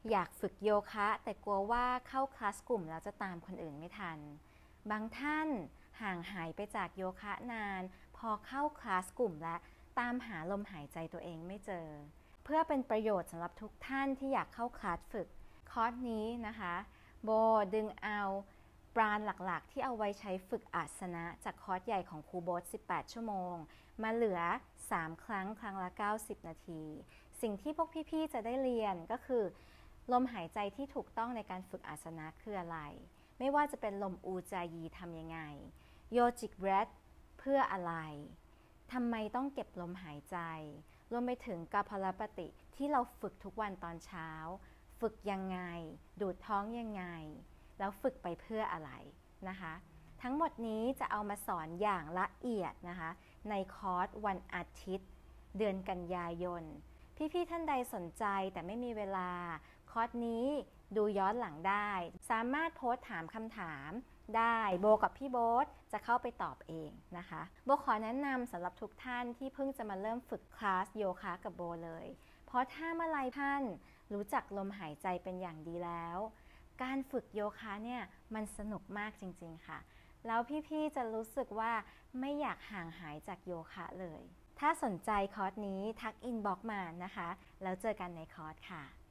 อยากฝึกโยคะแต่กลัวว่าเข้าคลาสกลุ่มแล้วจะตามคนอื่นไม่ทันบางท่านห่างหายไปจากโยคะนานพอเข้าคลาสกลุ่มและตามหาลมหายใจตัวเองไม่เจอเพื่อเป็นประโยชน์สำหรับทุกท่านที่อยากเข้าคลาสฝึกคอร์สนี้นะคะโบดึงเอาปราณหลักๆที่เอาไว้ใช้ฝึกอาสนะจากคอร์สใหญ่ของครูโบ๊ท18 ชั่วโมงมาเหลือ3ครั้งละ90 นาทีสิ่งที่พวกพี่ๆจะได้เรียนก็คือลมหายใจที่ถูกต้องในการฝึกอาสนะคืออะไรไม่ว่าจะเป็นลมอูจายีทำยังไงโยจิกเบรธเพื่ออะไรทำไมต้องเก็บลมหายใจรวมไปถึงกัปพลปฏิที่เราฝึกทุกวันตอนเช้าฝึกยังไงดูดท้องยังไงแล้วฝึกไปเพื่ออะไรนะคะทั้งหมดนี้จะเอามาสอนอย่างละเอียดนะคะในคอร์สวันอาทิตย์เดือนกันยายนพี่ๆท่านใดสนใจแต่ไม่มีเวลาคอร์สนี้ดูย้อนหลังได้สามารถโพสต์ถามคำถามได้โบกับพี่โบ๊ทจะเข้าไปตอบเองนะคะโบขอแนะนำสำหรับทุกท่านที่เพิ่งจะมาเริ่มฝึกคลาสโยคะกับโบเลยเพราะถ้าเมื่อไรท่านรู้จักลมหายใจเป็นอย่างดีแล้วการฝึกโยคะเนี่ยมันสนุกมากจริงๆค่ะแล้วพี่ๆจะรู้สึกว่าไม่อยากห่างหายจากโยคะเลยถ้าสนใจคอร์สนี้ทักอินบ็อกซ์มานะคะแล้วเจอกันในคอร์สค่ะ